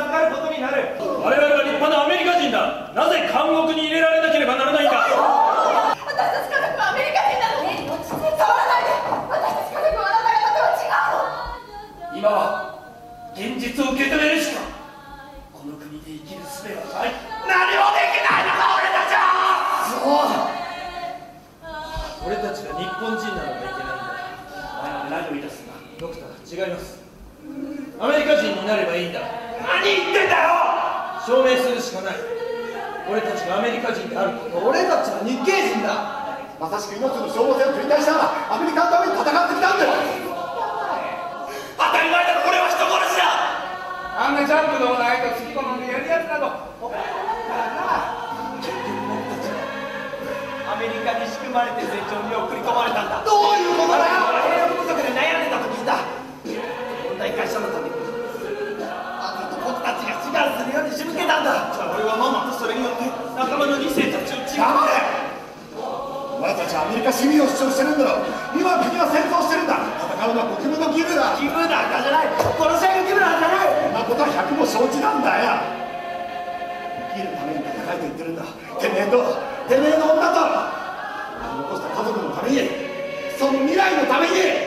預かることになる。 我々は立派なアメリカ人だ。なぜ監獄に入れられなければならないんだ。 私たち家族はアメリカ人なのに触らないで。私たち家族はあなた方とは違うの。 今は現実を受け止めるしかこの国で生きる術はない。何もできないのか俺たちは。そう、俺たちが日本人なのがいけないんだ。お前まで何を言い出すんだ。ドクター、違います。アメリカ人になればいいんだ。何言ってんだよ。証明するしかない。俺たちがアメリカ人であること。 俺たちは日系人だ。 まさしく命の消耗戦を繰り返しながらアメリカのために戦ってきたんだよ。 当たり前だろ。俺は人殺しだ。 あんなジャンプのないと次このやるやつなどお前結局僕たちはアメリカに仕組まれて成長に送り込まれたんだ。 どういうことだよ。 兵力不足で悩んでたと聞いた。問題解消のためにあと僕たちが志願するように仕向けたんだ。じゃあ俺はママとそれによって仲間の2世たちを黙れ。お前たちはアメリカ市民を主張してるんだろ。今国は戦争してるんだ。戦うのは国民の義務だ。 義務なんかじゃない。殺し合いの義務なんじゃない。 そんなことは百も承知なんだよ。生きるために戦えと言ってるんだ。てめえの女と残した家族のために、その未来のために。